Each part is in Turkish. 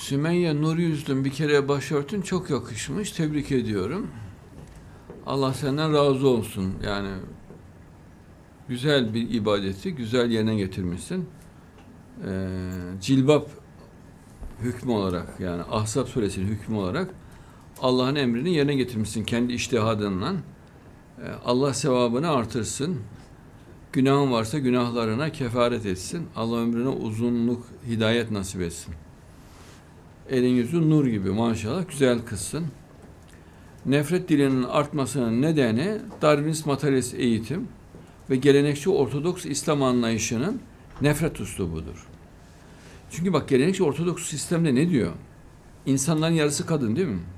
Sümeyye nur yüzlüm, bir kere başörtün çok yakışmış. Tebrik ediyorum. Allah senden razı olsun. Yani güzel bir ibadeti güzel yerine getirmişsin. Cilbap hükmü olarak, yani Ahzab suresinin hükmü olarak Allah'ın emrini yerine getirmişsin kendi içtihadınla. Allah sevabını artırsın. Günahın varsa günahlarına kefaret etsin. Allah ömrüne uzunluk, hidayet nasip etsin. Elin yüzü nur gibi maşallah, güzel kızsın. Nefret dilinin artmasının nedeni Darwinist materyalist eğitim ve gelenekçi Ortodoks İslam anlayışının nefret üslubudur. Çünkü bak, gelenekçi Ortodoks sistemde ne diyor? İnsanların yarısı kadın değil mi?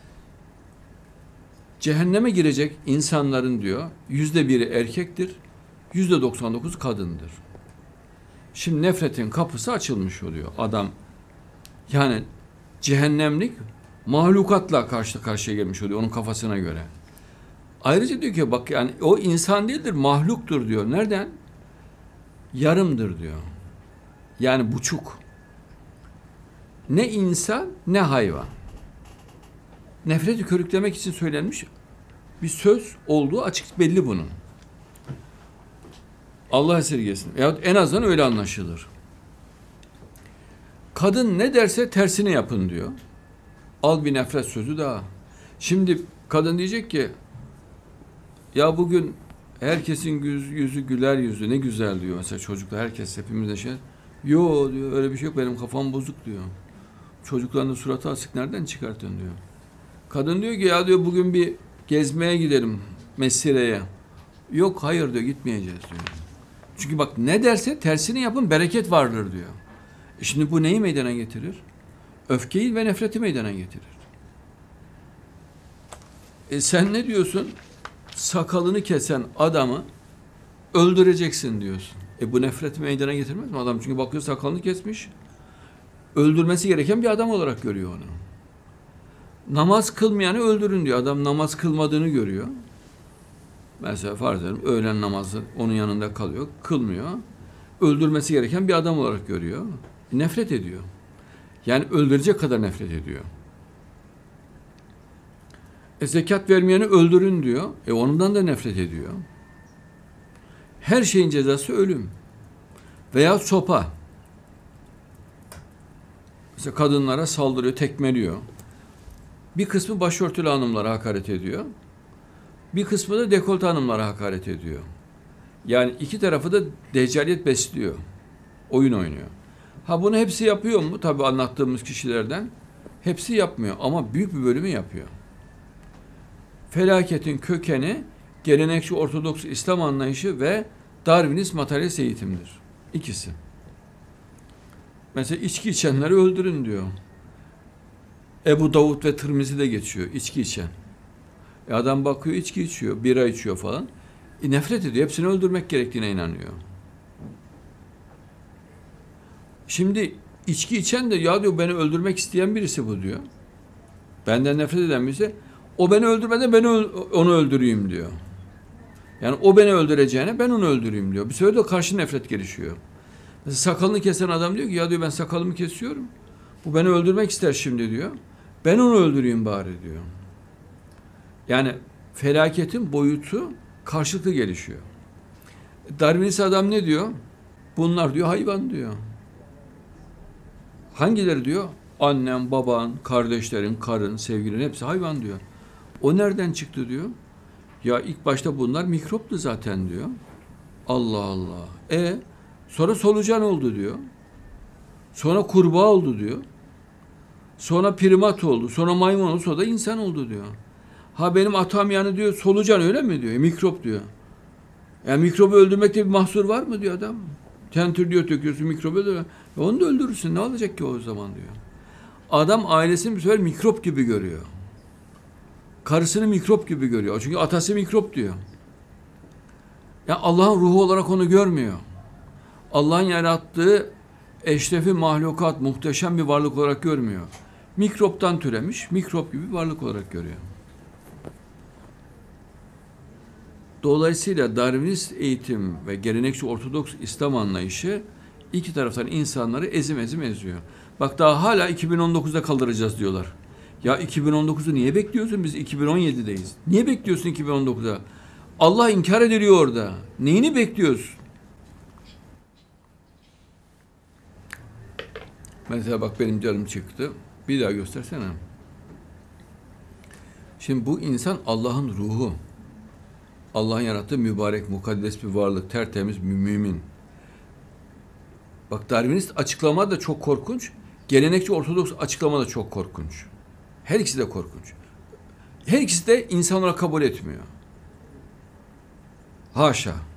Cehenneme girecek insanların diyor %1'i erkektir, %99 kadındır. Şimdi nefretin kapısı açılmış oluyor. Adam yani cehennemlik mahlukatla karşı karşıya gelmiş oluyor onun kafasına göre. Ayrıca diyor ki bak, yani o insan değildir, mahluktur diyor. Nereden? Yarımdır diyor. Yani buçuk. Ne insan ne hayvan. Nefreti körüklemek için söylenmiş bir söz olduğu açık belli bunun. Allah esirgesin. Yahut en azından öyle anlaşılır. Kadın ne derse tersini yapın diyor. Al bir nefret sözü daha. Şimdi kadın diyecek ki ya bugün herkesin yüzü güler yüzü, ne güzel diyor mesela çocuklar, herkes, hepimiz de şey. Yo diyor, öyle bir şey yok, benim kafam bozuk diyor. Çocukların da suratı asık, nereden çıkartın diyor. Kadın diyor ki ya diyor bugün bir gezmeye gidelim Messire'ye. Yok hayır diyor, gitmeyeceğiz diyor. Çünkü bak ne derse tersini yapın, bereket vardır diyor. Şimdi bu neyi meydana getirir? Öfkeyi ve nefreti meydana getirir. Sen ne diyorsun? Sakalını kesen adamı öldüreceksin diyorsun. Bu nefreti meydana getirmez mi adam? Çünkü bakıyor sakalını kesmiş. Öldürmesi gereken bir adam olarak görüyor onu. Namaz kılmayanı öldürün diyor. Adam namaz kılmadığını görüyor. Mesela farz edelim öğlen namazı onun yanında kalıyor, kılmıyor. Öldürmesi gereken bir adam olarak görüyor. Nefret ediyor. Yani öldürecek kadar nefret ediyor. Zekat vermeyeni öldürün diyor. Ondan da nefret ediyor. Her şeyin cezası ölüm. Veya sopa. Mesela kadınlara saldırıyor, tekmeliyor. Bir kısmı başörtülü hanımlara hakaret ediyor. Bir kısmı da dekolte hanımlara hakaret ediyor. Yani iki tarafı da deccaliyet besliyor. Oyun oynuyor. Ha bunu hepsi yapıyor mu? Tabii anlattığımız kişilerden. Hepsi yapmıyor ama büyük bir bölümü yapıyor. Felaketin kökeni gelenekçi Ortodoks İslam anlayışı ve Darwinist materyalist eğitimdir. İkisi. Mesela içki içenleri öldürün diyor. Ebu Davud ve Tirmizi'de geçiyor içki içen. Adam bakıyor içki içiyor, bira içiyor falan. Nefret ediyor. Hepsini öldürmek gerektiğine inanıyor. Şimdi içki içen de ya diyor beni öldürmek isteyen birisi bu diyor. Benden nefret eden birisi. O beni öldürmeden ben onu öldüreyim diyor. Yani o beni öldüreceğine ben onu öldüreyim diyor. Bir sefer de karşı nefret gelişiyor. Mesela sakalını kesen adam diyor ki ya diyor ben sakalımı kesiyorum. Bu beni öldürmek ister şimdi diyor. Ben onu öldüreyim bari diyor. Yani felaketin boyutu karşılıklı gelişiyor. Darwinist adam ne diyor? Bunlar diyor hayvan diyor. Hangileri diyor? Annen, baban, kardeşlerin, karın, sevgilin hepsi hayvan diyor. O nereden çıktı diyor? Ya ilk başta bunlar mikroptu zaten diyor. Allah Allah. Sonra solucan oldu diyor. Sonra kurbağa oldu diyor. Sonra primat oldu. Sonra maymun oldu. Sonra da insan oldu diyor. Ha benim atam yani diyor solucan öyle mi diyor. Mikrop diyor. Yani mikrobu öldürmekte bir mahsur var mı diyor adam. Tentür diyor töküyorsun mikrobu öldürüyor. Onu da öldürürsün. Ne olacak ki o zaman diyor. Adam ailesini bir sefer mikrop gibi görüyor. Karısını mikrop gibi görüyor. Çünkü atası mikrop diyor. Yani Allah'ın ruhu olarak onu görmüyor. Allah'ın yarattığı eşrefi mahlukat, muhteşem bir varlık olarak görmüyor. Mikroptan türemiş, mikrop gibi bir varlık olarak görüyor. Dolayısıyla Darwinist eğitim ve gelenekçi Ortodoks İslam anlayışı iki taraftan insanları ezim ezim eziyor. Bak daha hala 2019'da kaldıracağız diyorlar. Ya 2019'u niye bekliyorsun? Biz 2017'deyiz. Niye bekliyorsun 2019'a? Allah inkar ediliyor orada. Neyini bekliyorsun? Mesela bak benim canım çıktı. Bir daha göstersene. Şimdi bu insan Allah'ın ruhu. Allah'ın yarattığı mübarek, mukaddes bir varlık, tertemiz bir mümin. Bak Darwinist açıklama da çok korkunç. Gelenekçi Ortodoks açıklama da çok korkunç. Her ikisi de korkunç. Her ikisi de insan olarak kabul etmiyor. Haşa.